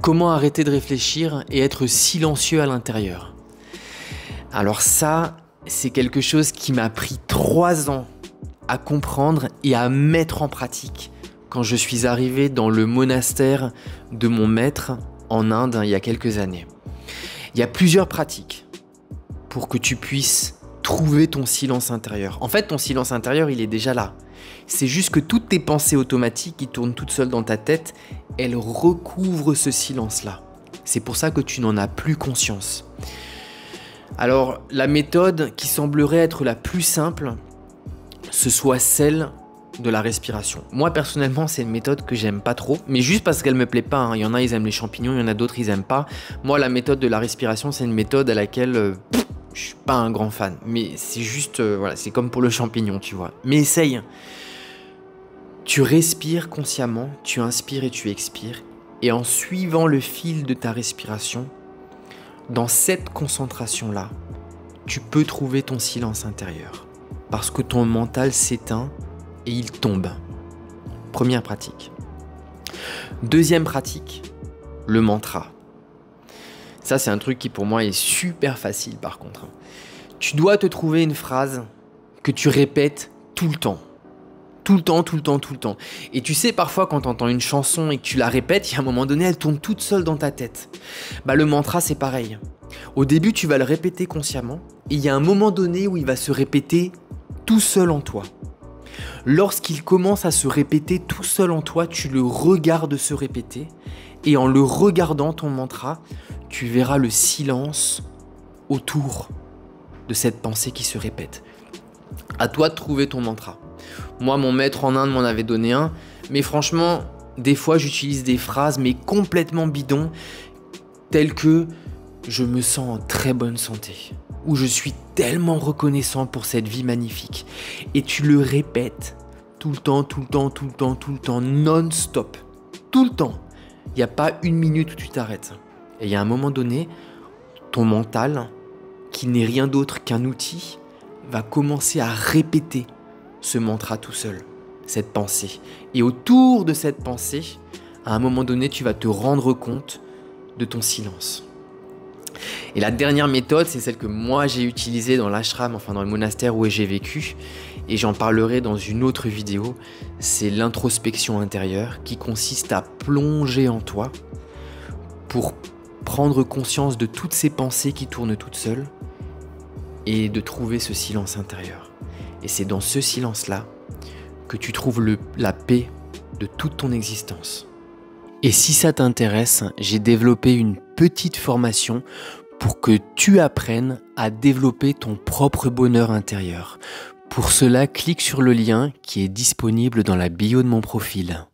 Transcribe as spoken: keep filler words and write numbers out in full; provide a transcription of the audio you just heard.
Comment arrêter de réfléchir et être silencieux à l'intérieur? Alors ça, c'est quelque chose qui m'a pris trois ans à comprendre et à mettre en pratique quand je suis arrivé dans le monastère de mon maître en Inde il y a quelques années. Il y a plusieurs pratiques pour que tu puisses trouver ton silence intérieur. En fait, ton silence intérieur, il est déjà là. C'est juste que toutes tes pensées automatiques qui tournent toutes seules dans ta tête, elles recouvrent ce silence-là. C'est pour ça que tu n'en as plus conscience. Alors, la méthode qui semblerait être la plus simple, ce soit celle de la respiration. Moi, personnellement, c'est une méthode que j'aime pas trop, mais juste parce qu'elle me plaît pas. Hein. Il y en a, ils aiment les champignons, il y en a d'autres, ils aiment pas. Moi, la méthode de la respiration, c'est une méthode à laquelle euh, pff, je suis pas un grand fan. Mais c'est juste, euh, voilà, c'est comme pour le champignon, tu vois. Mais essaye. Tu respires consciemment, tu inspires et tu expires. Et en suivant le fil de ta respiration, dans cette concentration-là, tu peux trouver ton silence intérieur. Parce que ton mental s'éteint et il tombe. Première pratique. Deuxième pratique, le mantra. Ça, c'est un truc qui pour moi est super facile par contre. Tu dois te trouver une phrase que tu répètes tout le temps. Tout le temps, tout le temps, tout le temps. Et tu sais, parfois, quand tu entends une chanson et que tu la répètes, il y a un moment donné, elle tourne toute seule dans ta tête. Bah, le mantra, c'est pareil. Au début, tu vas le répéter consciemment, et il y a un moment donné où il va se répéter tout seul en toi. Lorsqu'il commence à se répéter tout seul en toi, tu le regardes se répéter, et en le regardant, ton mantra, tu verras le silence autour de cette pensée qui se répète. À toi de trouver ton mantra. Moi, mon maître en Inde m'en avait donné un, mais franchement, des fois, j'utilise des phrases, mais complètement bidons, telles que « je me sens en très bonne santé » ou « je suis tellement reconnaissant pour cette vie magnifique ». Et tu le répètes tout le temps, tout le temps, tout le temps, tout le temps, non-stop, tout le temps. Il n'y a pas une minute où tu t'arrêtes. Et il y a un moment donné, ton mental, qui n'est rien d'autre qu'un outil, va commencer à répéter ce mantra tout seul, cette pensée. Et autour de cette pensée, à un moment donné, tu vas te rendre compte de ton silence. Et la dernière méthode, c'est celle que moi j'ai utilisée dans l'ashram, enfin dans le monastère où j'ai vécu, et j'en parlerai dans une autre vidéo, c'est l'introspection intérieure qui consiste à plonger en toi pour prendre conscience de toutes ces pensées qui tournent toutes seules et de trouver ce silence intérieur. Et c'est dans ce silence-là que tu trouves le, la paix de toute ton existence. Et si ça t'intéresse, j'ai développé une petite formation pour que tu apprennes à développer ton propre bonheur intérieur. Pour cela, clique sur le lien qui est disponible dans la bio de mon profil.